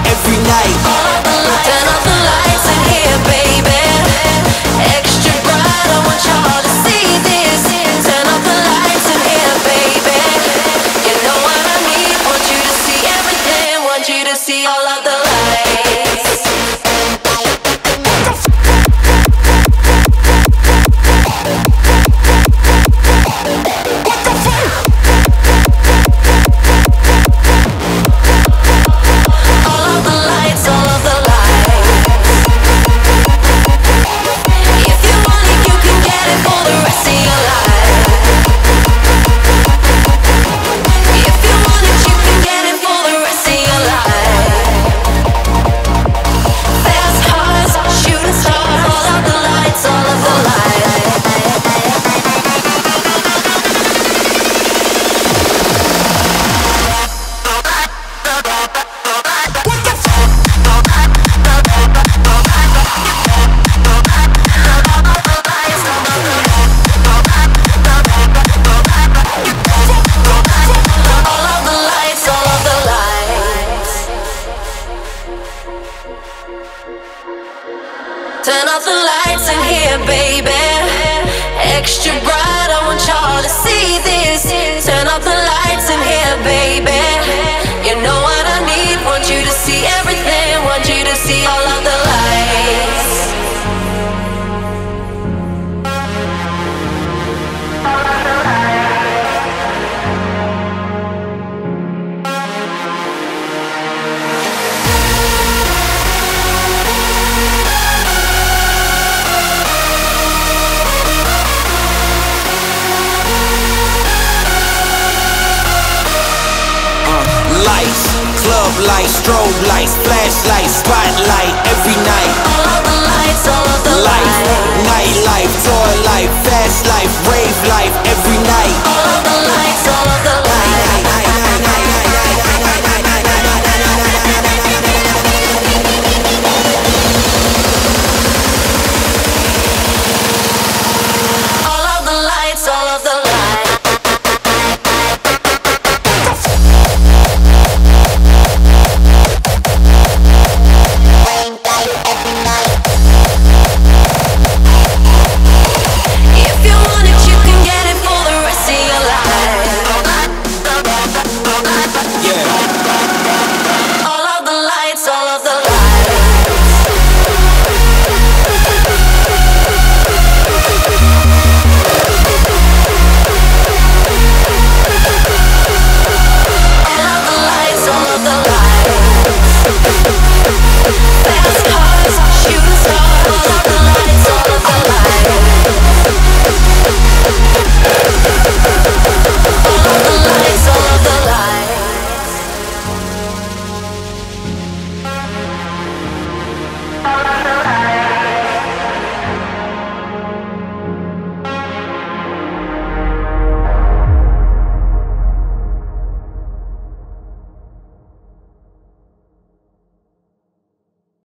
every night. Turn off the lights in here, baby. Extra bright, I want y'all to see this. Turn off the lights in here, baby. You know what I need, want you to see everything, want you to see all of the lights. Turn off the lights in here, baby. Extra bright, I want y'all to see this. Turn off the lights in here, baby. You know what I need, want you to see everything, want you to see all of the lights. Lights, club lights, strobe lights, flashlights, spotlight every night. All of the lights, all of the Life, lights. nightlife, toy life, fast life, rave life.